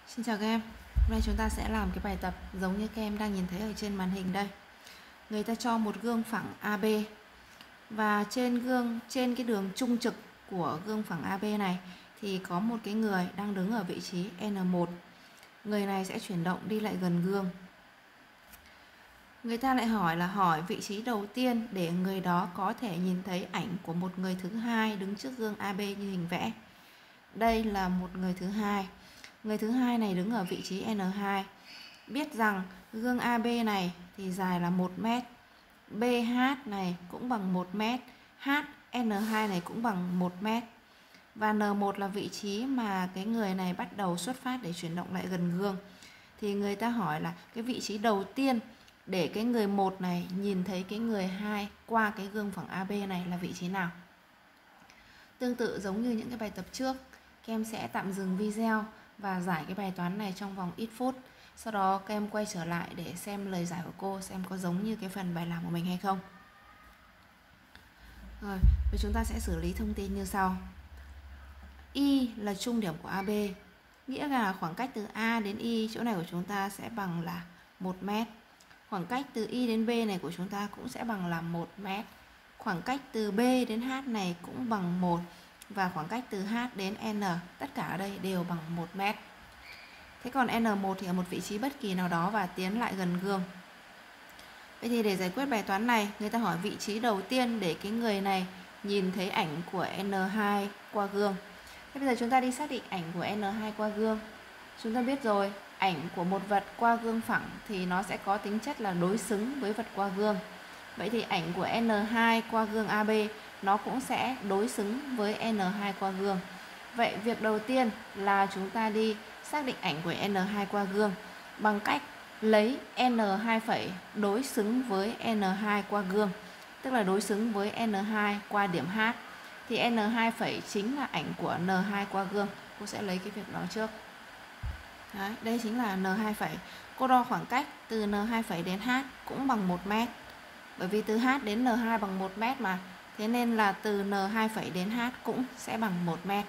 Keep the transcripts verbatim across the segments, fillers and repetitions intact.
Xin chào các em. Hôm nay chúng ta sẽ làm cái bài tập giống như các em đang nhìn thấy ở trên màn hình đây. Người ta cho một gương phẳng a bê và trên gương trên cái đường trung trực của gương phẳng a bê này thì có một cái người đang đứng ở vị trí en một. Người này sẽ chuyển động đi lại gần gương. Người ta lại hỏi là hỏi vị trí đầu tiên để người đó có thể nhìn thấy ảnh của một người thứ hai đứng trước gương a bê như hình vẽ. Đây là một người thứ hai. Người thứ hai này đứng ở vị trí en hai. Biết rằng gương a bê này thì dài là một mét, bê hát này cũng bằng một mét, hát en hai này cũng bằng một mét. Và en một là vị trí mà cái người này bắt đầu xuất phát để chuyển động lại gần gương. Thì người ta hỏi là cái vị trí đầu tiên để cái người một này nhìn thấy cái người hai qua cái gương phẳng a bê này là vị trí nào? Tương tự giống như những cái bài tập trước, các em sẽ tạm dừng video và giải cái bài toán này trong vòng ít phút. Sau đó các em quay trở lại để xem lời giải của cô, xem có giống như cái phần bài làm của mình hay không. Rồi, bây chúng ta sẽ xử lý thông tin như sau. Y là trung điểm của a bê, nghĩa là khoảng cách từ A đến Y chỗ này của chúng ta sẽ bằng là một mét. Khoảng cách từ Y đến B này của chúng ta cũng sẽ bằng là một mét. Khoảng cách từ B đến H này cũng bằng một. Và khoảng cách từ H đến N, tất cả ở đây đều bằng một mét. Thế còn en một thì ở một vị trí bất kỳ nào đó và tiến lại gần gương. Vậy thì để giải quyết bài toán này, người ta hỏi vị trí đầu tiên để cái người này nhìn thấy ảnh của en hai qua gương. Thế bây giờ chúng ta đi xác định ảnh của en hai qua gương. Chúng ta biết rồi, ảnh của một vật qua gương phẳng thì nó sẽ có tính chất là đối xứng với vật qua gương. Vậy thì ảnh của en hai qua gương a bê nó cũng sẽ đối xứng với en hai qua gương. Vậy việc đầu tiên là chúng ta đi xác định ảnh của en hai qua gương bằng cách lấy en hai phẩy đối xứng với en hai qua gương, tức là đối xứng với en hai qua điểm H. Thì en hai phẩy chính là ảnh của en hai qua gương. Cô sẽ lấy cái việc đó trước. Đấy, đây chính là en hai phẩy. Cô đo khoảng cách từ en hai phẩy đến H cũng bằng một mét. Bởi vì từ H đến en hai bằng một mét mà. Thế nên là từ en hai phẩy đến H cũng sẽ bằng một mét.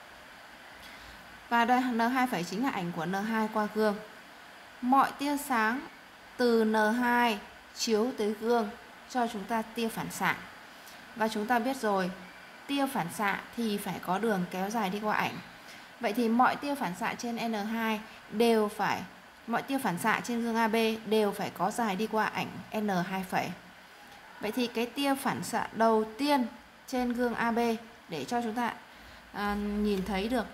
Và đây en hai phẩy chính là ảnh của en hai qua gương. Mọi tia sáng từ en hai chiếu tới gương cho chúng ta tia phản xạ. Và chúng ta biết rồi, tia phản xạ thì phải có đường kéo dài đi qua ảnh. Vậy thì mọi tia phản xạ trên en hai đều phải, mọi tia phản xạ trên gương a bê đều phải có dài đi qua ảnh en hai phẩy. Vậy thì cái tia phản xạ đầu tiên trên gương a bê để cho chúng ta à, nhìn thấy được,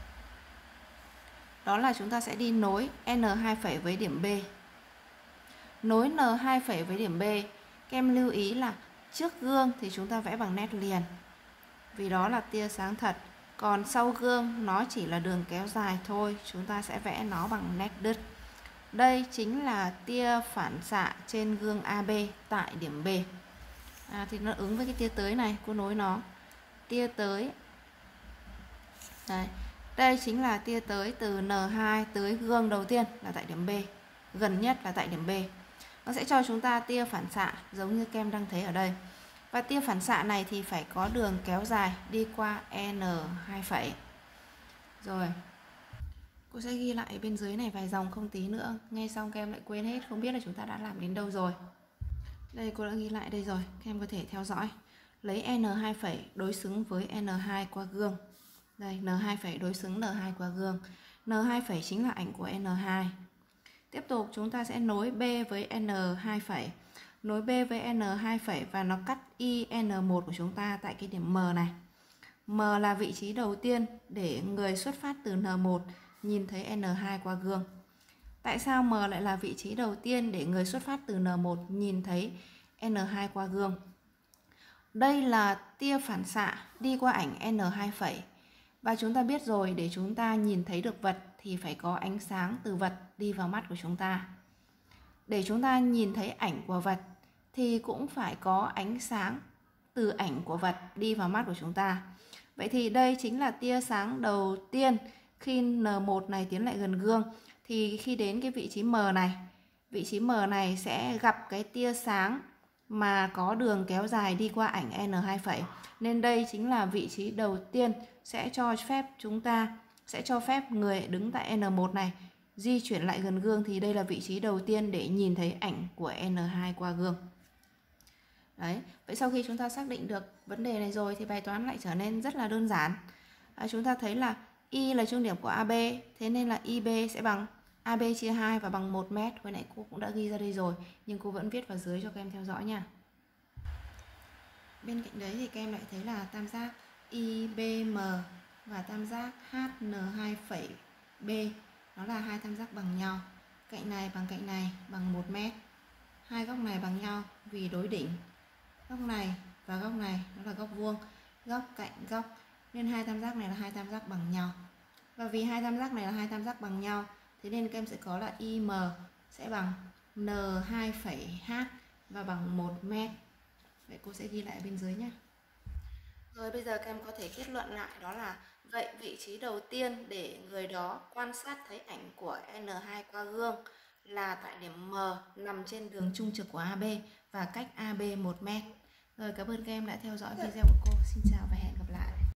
đó là chúng ta sẽ đi nối en hai phẩy với điểm B. Nối en hai phẩy với điểm B, các em lưu ý là trước gương thì chúng ta vẽ bằng nét liền, vì đó là tia sáng thật. Còn sau gương nó chỉ là đường kéo dài thôi, chúng ta sẽ vẽ nó bằng nét đứt. Đây chính là tia phản xạ trên gương a bê tại điểm B. À, thì nó ứng với cái tia tới này, cô nối nó. Tia tới. Đây. Đây chính là tia tới từ en hai tới gương đầu tiên là tại điểm B, gần nhất là tại điểm B. Nó sẽ cho chúng ta tia phản xạ giống như các em đang thấy ở đây. Và tia phản xạ này thì phải có đường kéo dài đi qua en hai phẩy. Rồi. Cô sẽ ghi lại bên dưới này vài dòng không tí nữa. Nghe xong các em lại quên hết, không biết là chúng ta đã làm đến đâu rồi. Đây cô đã ghi lại đây rồi, các em có thể theo dõi. Lấy en hai phẩy đối xứng với en hai qua gương. Đây, en hai phẩy đối xứng en hai qua gương. en hai phẩy chính là ảnh của en hai. Tiếp tục chúng ta sẽ nối B với en hai phẩy. Nối B với en hai phẩy và nó cắt y en một của chúng ta tại cái điểm M này. M là vị trí đầu tiên để người xuất phát từ en một nhìn thấy en hai qua gương. Tại sao M lại là vị trí đầu tiên để người xuất phát từ en một nhìn thấy en hai qua gương? Đây là tia phản xạ đi qua ảnh en hai phẩy. Và chúng ta biết rồi, để chúng ta nhìn thấy được vật thì phải có ánh sáng từ vật đi vào mắt của chúng ta. Để chúng ta nhìn thấy ảnh của vật thì cũng phải có ánh sáng từ ảnh của vật đi vào mắt của chúng ta. Vậy thì đây chính là tia sáng đầu tiên khi en một này tiến lại gần gương. Thì khi đến cái vị trí M này, vị trí M này sẽ gặp cái tia sáng mà có đường kéo dài đi qua ảnh en hai phẩy. Nên đây chính là vị trí đầu tiên sẽ cho phép chúng ta sẽ cho phép người đứng tại N một này di chuyển lại gần gương, thì đây là vị trí đầu tiên để nhìn thấy ảnh của N hai qua gương. Đấy, vậy sau khi chúng ta xác định được vấn đề này rồi thì bài toán lại trở nên rất là đơn giản. À, chúng ta thấy là Y là trung điểm của a bê, thế nên là i bê sẽ bằng a bê chia hai và bằng một mét. Hồi nãy cô cũng đã ghi ra đây rồi, nhưng cô vẫn viết vào dưới cho các em theo dõi nha. Bên cạnh đấy thì các em lại thấy là tam giác i bê em và tam giác hát en hai phẩy B nó là hai tam giác bằng nhau. Cạnh này bằng cạnh này bằng một mét. Hai góc này bằng nhau vì đối đỉnh. Góc này và góc này nó là góc vuông, góc cạnh góc, nên hai tam giác này là hai tam giác bằng nhau. Và vì hai tam giác này là hai tam giác bằng nhau, thế nên các em sẽ có là i em sẽ bằng en hai phẩy h và bằng một mét. Vậy cô sẽ ghi lại bên dưới nhé. Rồi bây giờ các em có thể kết luận lại, đó là vậy vị trí đầu tiên để người đó quan sát thấy ảnh của N hai qua gương là tại điểm M nằm trên đường trung trực của a bê và cách a bê một mét. Rồi cảm ơn các em đã theo dõi video của cô. Xin chào và hẹn gặp lại.